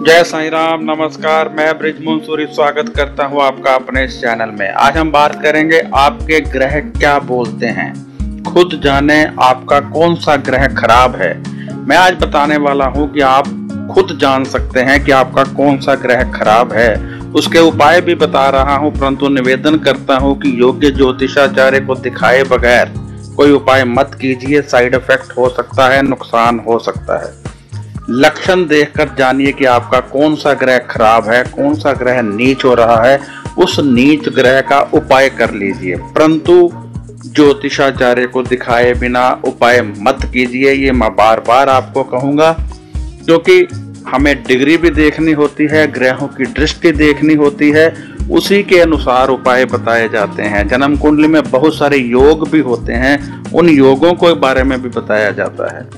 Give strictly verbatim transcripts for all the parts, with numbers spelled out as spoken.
जय साईं राम, नमस्कार। मैं ब्रिज मंसूरी स्वागत करता हूं आपका अपने इस चैनल में। आज हम बात करेंगे आपके ग्रह क्या बोलते हैं। खुद जाने आपका कौन सा ग्रह खराब है। मैं आज बताने वाला हूं कि आप खुद जान सकते हैं कि आपका कौन सा ग्रह खराब है। उसके उपाय भी बता रहा हूं, परंतु निवेदन करता हूं कि योग्य ज्योतिषाचार्य को दिखाए बगैर कोई उपाय मत कीजिए। साइड इफेक्ट हो सकता है, नुकसान हो सकता है। लक्षण देखकर जानिए कि आपका कौन सा ग्रह खराब है, कौन सा ग्रह नीच हो रहा है। उस नीच ग्रह का उपाय कर लीजिए, परंतु ज्योतिषाचार्य को दिखाए बिना उपाय मत कीजिए। ये मैं बार बार आपको कहूंगा, क्योंकि हमें डिग्री भी देखनी होती है, ग्रहों की दृष्टि देखनी होती है, उसी के अनुसार उपाय बताए जाते हैं। जन्म कुंडली में बहुत सारे योग भी होते हैं, उन योगों के बारे में भी बताया जाता है।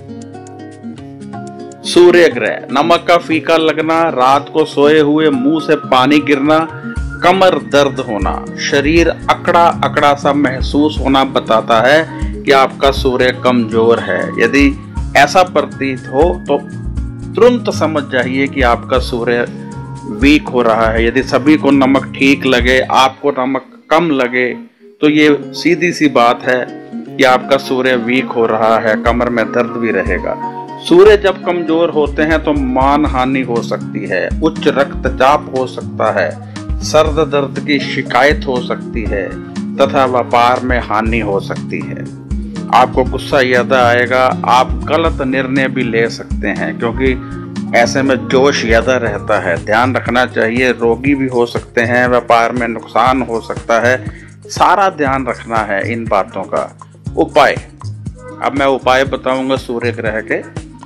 सूर्य ग्रह, नमक का फीका लगना, रात को सोए हुए मुंह से पानी गिरना, कमर दर्द होना, शरीर अकड़ा अकड़ा सा महसूस होना बताता है कि आपका सूर्य कमजोर है। यदि ऐसा प्रतीत हो तो तुरंत समझ जाइए कि आपका सूर्य वीक हो रहा है। यदि सभी को नमक ठीक लगे, आपको नमक कम लगे, तो ये सीधी सी बात है कि आपका सूर्य वीक हो रहा है, कमर में दर्द भी रहेगा। सूर्य जब कमजोर होते हैं तो मान हानि हो सकती है, उच्च रक्तचाप हो सकता है, सर्द दर्द की शिकायत हो सकती है तथा व्यापार में हानि हो सकती है। आपको गुस्सा ज्यादा आएगा, आप गलत निर्णय भी ले सकते हैं, क्योंकि ऐसे में जोश ज्यादा रहता है। ध्यान रखना चाहिए, रोगी भी हो सकते हैं, व्यापार में नुकसान हो सकता है। सारा ध्यान रखना है इन बातों का। उपाय, अब मैं उपाय बताऊंगा सूर्य ग्रह के।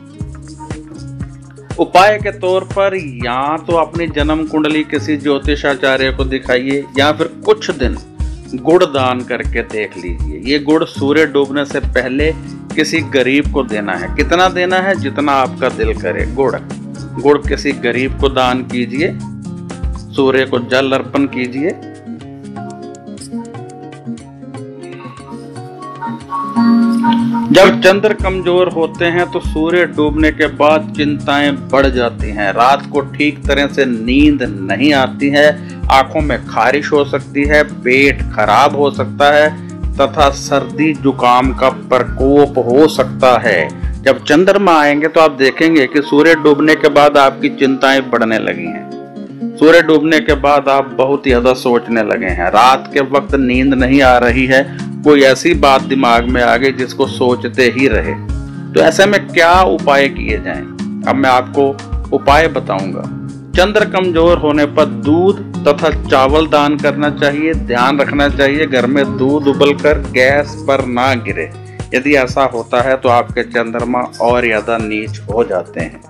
उपाय के तौर पर या तो अपनी जन्म कुंडली किसी ज्योतिषाचार्य को दिखाइए, या फिर कुछ दिन गुड़ दान करके देख लीजिए। ये गुड़ सूर्य डूबने से पहले किसी गरीब को देना है। कितना देना है? जितना आपका दिल करे। गुड़ गुड़ किसी गरीब को दान कीजिए, सूर्य को जल अर्पण कीजिए। जब चंद्र कमजोर होते हैं तो सूर्य डूबने के बाद चिंताएं बढ़ जाती हैं। रात को ठीक तरह से नींद नहीं आती है, आंखों में खारिश हो सकती है, पेट खराब हो सकता है तथा सर्दी जुकाम का प्रकोप हो सकता है। जब चंद्रमा आएंगे तो आप देखेंगे कि सूर्य डूबने के बाद आपकी चिंताएं बढ़ने लगी हैं। सूर्य डूबने के बाद आप बहुत ज्यादा सोचने लगे हैं, रात के वक्त नींद नहीं आ रही है, कोई ऐसी बात दिमाग में आ गई जिसको सोचते ही रहे। तो ऐसे में क्या उपाय किए जाएं? अब मैं आपको उपाय बताऊंगा। चंद्र कमजोर होने पर दूध तथा चावल दान करना चाहिए। ध्यान रखना चाहिए घर में दूध उबलकर गैस पर ना गिरे। यदि ऐसा होता है तो आपके चंद्रमा और ज्यादा नीच हो जाते हैं।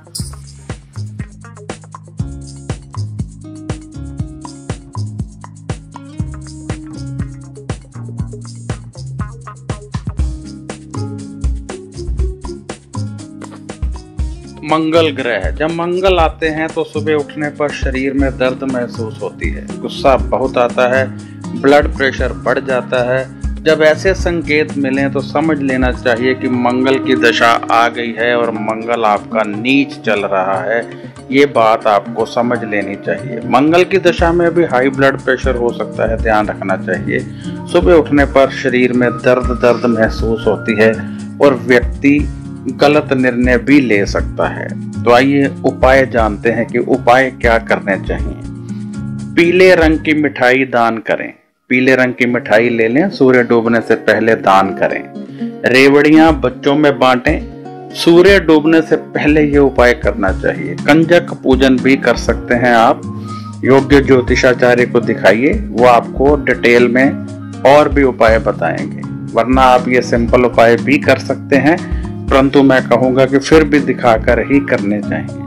मंगल ग्रह, जब मंगल आते हैं तो सुबह उठने पर शरीर में दर्द महसूस होती है, गुस्सा बहुत आता है, ब्लड प्रेशर बढ़ जाता है। जब ऐसे संकेत मिलें तो समझ लेना चाहिए कि मंगल की दशा आ गई है और मंगल आपका नीच चल रहा है। ये बात आपको समझ लेनी चाहिए। मंगल की दशा में भी हाई ब्लड प्रेशर हो सकता है, ध्यान रखना चाहिए। सुबह उठने पर शरीर में दर्द दर्द महसूस होती है और व्यक्ति गलत निर्णय भी ले सकता है। तो आइए उपाय जानते हैं कि उपाय क्या करने चाहिए। पीले रंग की मिठाई दान करें। पीले रंग की मिठाई ले लें, सूर्य डूबने से पहले दान करें। रेवड़ियां बच्चों में बांटें। सूर्य डूबने से पहले ये उपाय करना चाहिए। कंजक पूजन भी कर सकते हैं आप। योग्य ज्योतिषाचार्य को दिखाइए, वो आपको डिटेल में और भी उपाय बताएंगे। वरना आप ये सिंपल उपाय भी कर सकते हैं, परंतु मैं कहूंगा कि फिर भी दिखाकर ही करने चाहिए।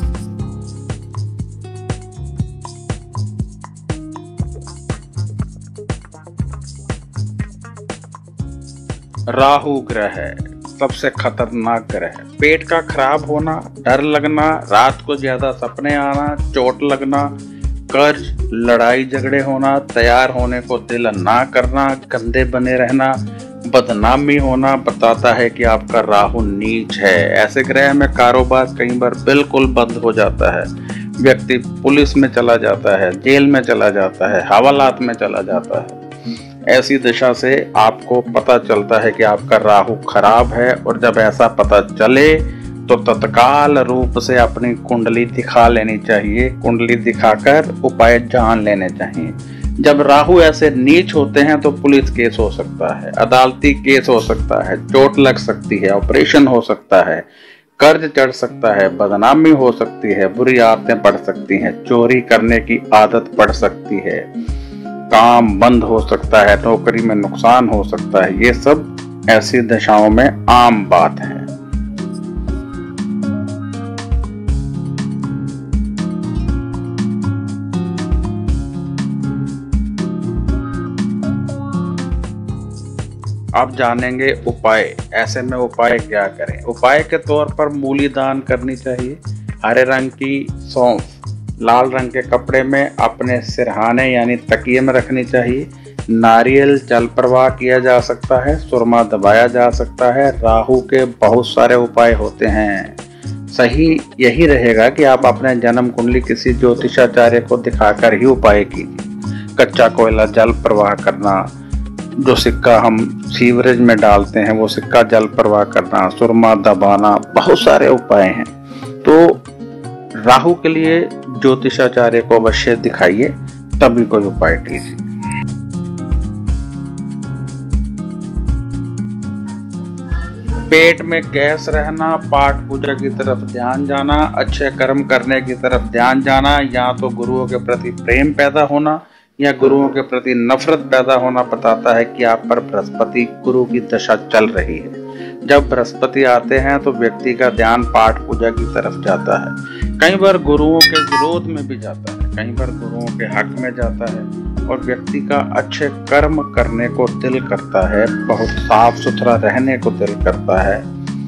राहु ग्रह है सबसे खतरनाक ग्रह। पेट का खराब होना, डर लगना, रात को ज्यादा सपने आना, चोट लगना, कर्ज, लड़ाई झगड़े होना, तैयार होने को दिल ना करना, गंदे बने रहना, बदनामी होना बताता है कि आपका राहु नीच है। ऐसे ग्रह में कारोबार कई बार बिल्कुल बंद हो जाता है। व्यक्ति पुलिस में चला जाता है, जेल में चला जाता है, हवालात में चला जाता है। ऐसी दिशा से आपको पता चलता है कि आपका राहु खराब है, और जब ऐसा पता चले तो तत्काल रूप से अपनी कुंडली दिखा लेनी चाहिए। कुंडली दिखाकर उपाय जान लेने चाहिए। जब राहु ऐसे नीच होते हैं तो पुलिस केस हो सकता है, अदालती केस हो सकता है, चोट लग सकती है, ऑपरेशन हो सकता है, कर्ज चढ़ सकता है, बदनामी हो सकती है, बुरी आदतें पड़ सकती हैं, चोरी करने की आदत पड़ सकती है, काम बंद हो सकता है, नौकरी में नुकसान हो सकता है। ये सब ऐसी दशाओं में आम बात है। आप जानेंगे उपाय। ऐसे में उपाय क्या करें? उपाय के तौर पर मूली दान करनी चाहिए, हरे रंग की सौंफ लाल रंग के कपड़े में अपने सिरहाने यानी तकिए में रखनी चाहिए। नारियल जल प्रवाह किया जा सकता है, सुरमा दबाया जा सकता है। राहु के बहुत सारे उपाय होते हैं। सही यही रहेगा कि आप अपने जन्म कुंडली किसी ज्योतिषाचार्य को दिखाकर ही उपाय कीजिए। कच्चा कोयला जल प्रवाह करना, जो सिक्का हम सीवरेज में डालते हैं वो सिक्का जल प्रवाह करना, सुरमा दबाना, बहुत सारे उपाय हैं। तो राहु के लिए ज्योतिषाचार्य को अवश्य दिखाइए, तभी कोई उपाय कीजिए। पेट में गैस रहना, पाठ पूजा की तरफ ध्यान जाना, अच्छे कर्म करने की तरफ ध्यान जाना, या तो गुरुओं के प्रति प्रेम पैदा होना या गुरुओं के प्रति नफरत पैदा होना बताता है कि आप पर बृहस्पति गुरु की दशा चल रही है। जब बृहस्पति आते हैं तो व्यक्ति का ध्यान पाठ पूजा की तरफ जाता है। कई बार गुरुओं के विरोध में भी जाता है, कई बार गुरुओं के हक में जाता है, और व्यक्ति का अच्छे कर्म करने को दिल करता है, बहुत साफ सुथरा रहने को दिल करता है।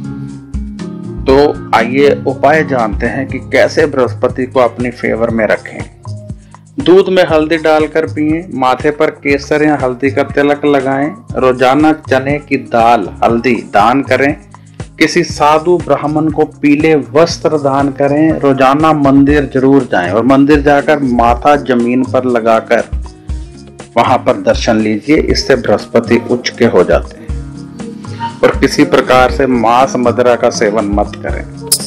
तो आइए उपाय जानते हैं कि कैसे बृहस्पति को अपनी फेवर में रखें। दूध में हल्दी डालकर पिएं, माथे पर केसर या हल्दी का तिलक लगाएं, रोजाना चने की दाल हल्दी दान करें, किसी साधु ब्राह्मण को पीले वस्त्र दान करें, रोजाना मंदिर जरूर जाएं और मंदिर जाकर माथा जमीन पर लगाकर वहां पर दर्शन लीजिए। इससे बृहस्पति उच्च के हो जाते हैं। और किसी प्रकार से मांस मदिरा का सेवन मत करें।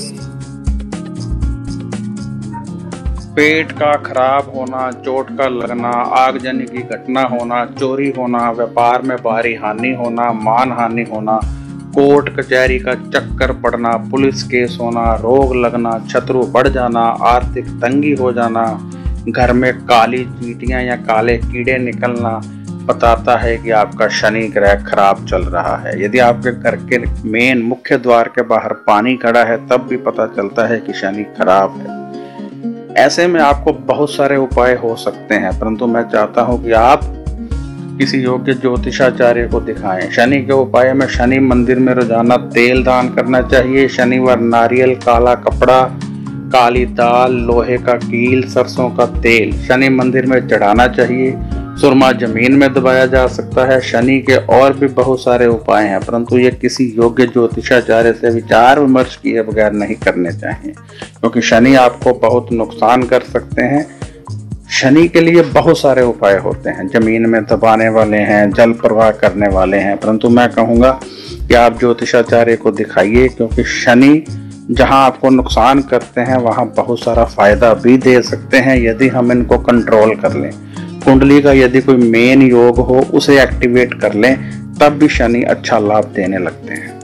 पेट का खराब होना, चोट का लगना, आगजनी की घटना होना, चोरी होना, व्यापार में भारी हानि होना, मान हानि होना, कोर्ट कचहरी का चक्कर पड़ना, पुलिस केस होना, रोग लगना, शत्रु बढ़ जाना, आर्थिक तंगी हो जाना, घर में काली चींटियां या काले कीड़े निकलना बताता है कि आपका शनि ग्रह खराब चल रहा है। यदि आपके घर के मेन मुख्य द्वार के बाहर पानी खड़ा है तब भी पता चलता है कि शनि खराब है। ऐसे में आपको बहुत सारे उपाय हो सकते हैं, परंतु मैं चाहता हूं कि आप किसी योग्य ज्योतिषाचार्य को दिखाएं। शनि के उपाय में शनि मंदिर में रोजाना तेल दान करना चाहिए। शनिवार नारियल, काला कपड़ा, काली दाल, लोहे का कील, सरसों का तेल शनि मंदिर में चढ़ाना चाहिए। सुरमा जमीन में दबाया जा सकता है। शनि के और भी बहुत सारे उपाय हैं, परंतु ये किसी योग्य ज्योतिषाचार्य से विचार विमर्श किए बगैर नहीं करने चाहिए, क्योंकि शनि आपको बहुत नुकसान कर सकते हैं। शनि के लिए बहुत सारे उपाय होते हैं, जमीन में दबाने वाले हैं, जल प्रवाह करने वाले हैं, परंतु मैं कहूँगा कि आप ज्योतिषाचार्य को दिखाइए, क्योंकि शनि जहां आपको नुकसान करते हैं वहां बहुत सारा फायदा भी दे सकते हैं यदि हम इनको कंट्रोल कर लें। कुंडली का यदि कोई मेन योग हो उसे एक्टिवेट कर लें, तब भी शनि अच्छा लाभ देने लगते हैं।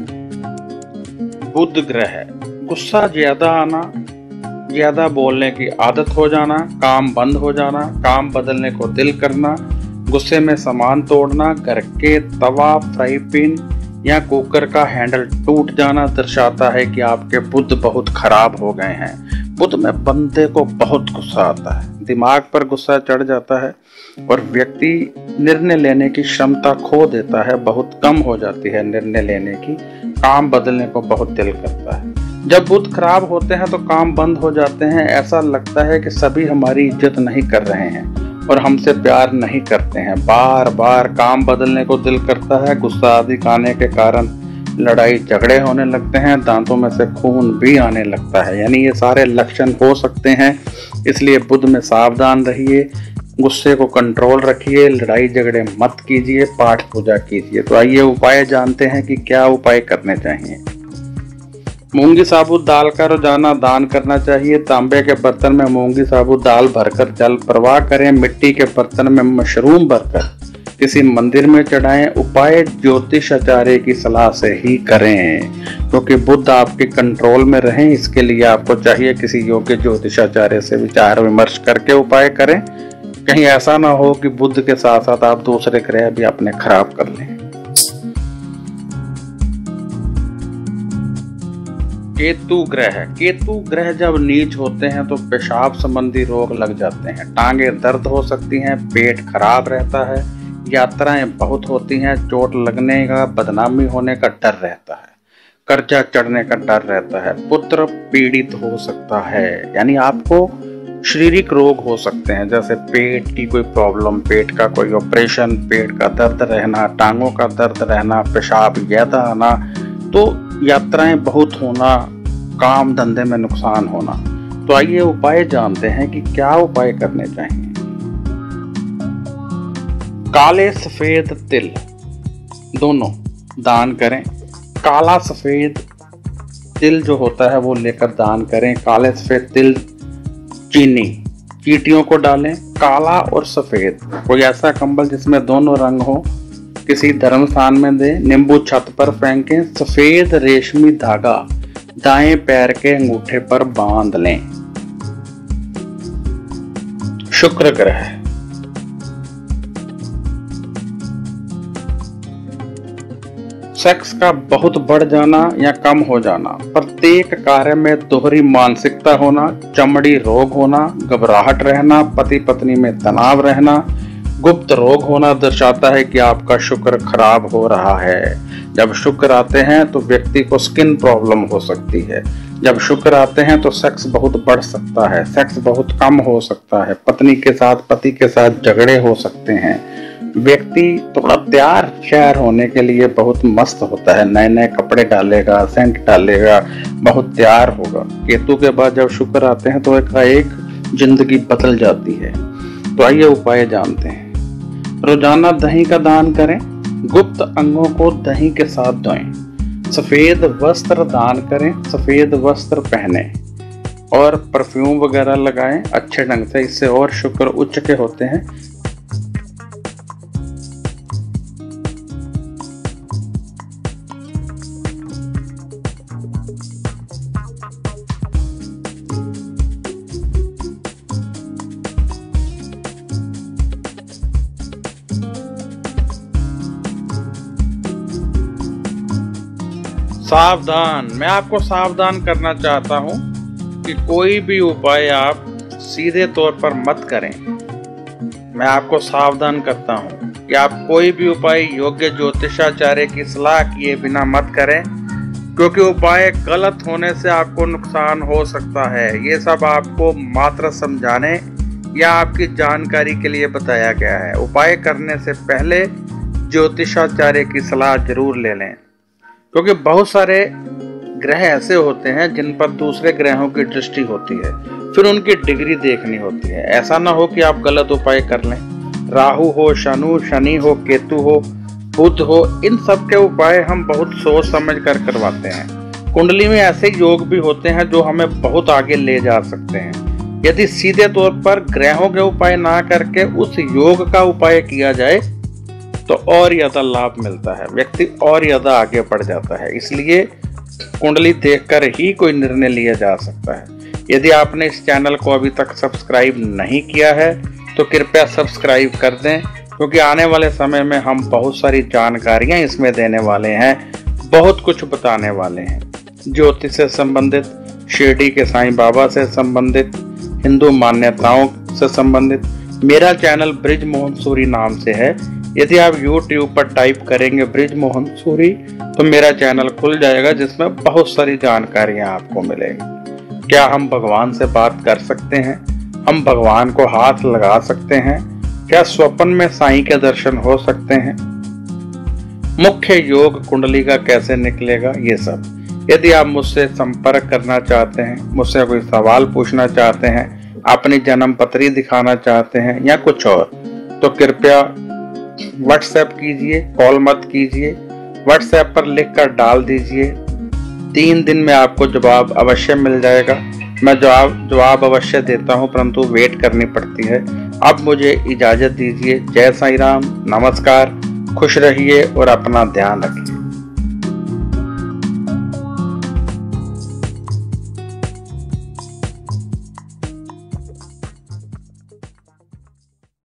बुध ग्रह, गुस्सा ज्यादा आना, ज्यादा बोलने की आदत हो जाना, काम बंद हो जाना, काम बदलने को दिल करना, गुस्से में सामान तोड़ना, घर के तवा, फ्राई पैन या कुकर का हैंडल टूट जाना दर्शाता है कि आपके बुध बहुत खराब हो गए हैं। बुध में बंदे को बहुत गुस्सा आता है, दिमाग पर गुस्सा चढ़ जाता है और व्यक्ति निर्णय लेने की क्षमता खो देता है, बहुत कम हो जाती है निर्णय लेने की, काम बदलने को बहुत दिल करता है। जब बुध खराब होते हैं तो काम बंद हो जाते हैं, ऐसा लगता है कि सभी हमारी इज्जत नहीं कर रहे हैं और हमसे प्यार नहीं करते हैं। बार बार काम बदलने को दिल करता है, गुस्सा अधिक आने के कारण लड़ाई झगड़े होने लगते हैं, दांतों में से खून भी आने लगता है। यानी ये सारे लक्षण हो सकते हैं, इसलिए बुध में सावधान रहिए, गुस्से को कंट्रोल रखिए, लड़ाई झगड़े मत कीजिए, पाठ पूजा कीजिए। तो आइए उपाय जानते हैं कि क्या उपाय करने चाहिए। मूंगी साबुत दाल का रोजाना दान करना चाहिए। तांबे के बर्तन में मूंगी साबुत दाल भरकर जल प्रवाह करें। मिट्टी के बर्तन में मशरूम भरकर किसी मंदिर में चढ़ाएं। उपाय ज्योतिष आचार्य की सलाह से ही करें, क्योंकि तो बुध आपके कंट्रोल में रहें। इसके लिए आपको चाहिए किसी योग्य ज्योतिष आचार्य से विचार विमर्श करके उपाय करें। कहीं ऐसा ना हो कि बुध के साथ साथ आप दूसरे ग्रह भी अपने खराब कर लें। केतु ग्रह केतु ग्रह जब नीच होते हैं तो पेशाब संबंधी रोग लग जाते हैं, टांगे दर्द हो सकती हैं, पेट खराब रहता है, यात्राएं बहुत होती हैं, चोट लगने का, बदनामी होने का डर रहता है, कर्जा चढ़ने का डर रहता है, पुत्र पीड़ित हो सकता है। यानी आपको शारीरिक रोग हो सकते हैं, जैसे पेट की कोई प्रॉब्लम, पेट का कोई ऑपरेशन, पेट का दर्द रहना, टांगों का दर्द रहना, पेशाब ज्यादा आना, तो यात्राएं बहुत होना, काम धंधे में नुकसान होना। तो आइए उपाय जानते हैं कि क्या उपाय करने चाहिए। काले सफेद तिल दोनों दान करें। काला सफेद तिल जो होता है वो लेकर दान करें। काले सफेद तिल चीनी चींटियों को डालें। काला और सफेद कोई ऐसा कंबल जिसमें दोनों रंग हो किसी धर्म स्थान में दें। नींबू छत पर फेंकें। सफेद रेशमी धागा दाएं पैर के अंगूठे पर बांध लें। शुक्र ग्रह सेक्स का बहुत बढ़ जाना या कम हो जाना, प्रत्येक कार्य में दोहरी मानसिकता होना, चमड़ी रोग होना, घबराहट रहना, पति पत्नी में तनाव रहना, गुप्त रोग होना दर्शाता है कि आपका शुक्र खराब हो रहा है। जब शुक्र आते हैं तो व्यक्ति को स्किन प्रॉब्लम हो सकती है। जब शुक्र आते हैं तो सेक्स बहुत बढ़ सकता है, सेक्स बहुत कम हो सकता है, पत्नी के साथ पति के साथ झगड़े हो सकते हैं। व्यक्ति थोड़ा तैयार शहर होने के लिए बहुत मस्त होता है, नए नए कपड़े डालेगा, सेंट डालेगा, बहुत तैयार होगा। केतु के बाद जब शुक्र आते हैं तो एक एक जिंदगी बदल जाती है। तो आइए उपाय जानते हैं। रोजाना दही का दान करें। गुप्त अंगों को दही के साथ धोएं। सफेद वस्त्र दान करें। सफेद वस्त्र पहने और परफ्यूम वगैरह लगाएं अच्छे ढंग से, इससे और शुक्र उच्च के होते हैं। सावधान, मैं आपको सावधान करना चाहता हूं कि कोई भी उपाय आप सीधे तौर पर मत करें। मैं आपको सावधान करता हूं कि आप कोई भी उपाय योग्य ज्योतिषाचार्य की सलाह किए बिना मत करें, क्योंकि उपाय गलत होने से आपको नुकसान हो सकता है। ये सब आपको मात्र समझाने या आपकी जानकारी के लिए बताया गया है। उपाय करने से पहले ज्योतिषाचार्य की सलाह जरूर ले लें, क्योंकि बहुत सारे ग्रह ऐसे होते हैं जिन पर दूसरे ग्रहों की दृष्टि होती है, फिर उनकी डिग्री देखनी होती है। ऐसा ना हो कि आप गलत उपाय कर लें। राहु हो, शनु शनि हो, केतु हो, बुध हो, इन सब के उपाय हम बहुत सोच समझ कर करवाते हैं। कुंडली में ऐसे योग भी होते हैं जो हमें बहुत आगे ले जा सकते हैं। यदि सीधे तौर पर ग्रहों के उपाय ना करके उस योग का उपाय किया जाए तो और ज्यादा लाभ मिलता है, व्यक्ति और ज्यादा आगे बढ़ जाता है। इसलिए कुंडली देखकर ही कोई निर्णय लिया जा सकता है। यदि आपने इस चैनल को अभी तक सब्सक्राइब नहीं किया है तो कृपया सब्सक्राइब कर दें, क्योंकि आने वाले समय में हम बहुत सारी जानकारियां इसमें देने वाले हैं, बहुत कुछ बताने वाले हैं। ज्योतिष से संबंधित, शिरडी के साईं बाबा से संबंधित, हिंदू मान्यताओं से संबंधित। मेरा चैनल ब्रिज मोहन सूरी नाम से है। यदि आप यूट्यूब पर टाइप करेंगे ब्रिज मोहन सूरी तो मेरा चैनल खुल जाएगा, जिसमें बहुत सारी जानकारियां आपको मिलेंगी। क्या हम भगवान से बात कर सकते हैं? हम भगवान को हाथ लगा सकते हैं? क्या स्वप्न में साईं के दर्शन हो सकते हैं? मुख्य योग कुंडली का कैसे निकलेगा, ये सब। यदि आप मुझसे संपर्क करना चाहते हैं, मुझसे कोई सवाल पूछना चाहते हैं, अपनी जन्म पत्री दिखाना चाहते हैं या कुछ और, तो कृपया व्हाट्सएप कीजिए, कॉल मत कीजिए। व्हाट्सएप पर लिखकर डाल दीजिए, तीन दिन में आपको जवाब अवश्य मिल जाएगा। मैं जवाब जवाब अवश्य देता हूं, परंतु वेट करनी पड़ती है। अब मुझे इजाजत दीजिए। जय साईं राम, नमस्कार, खुश रहिए और अपना ध्यान रखिए।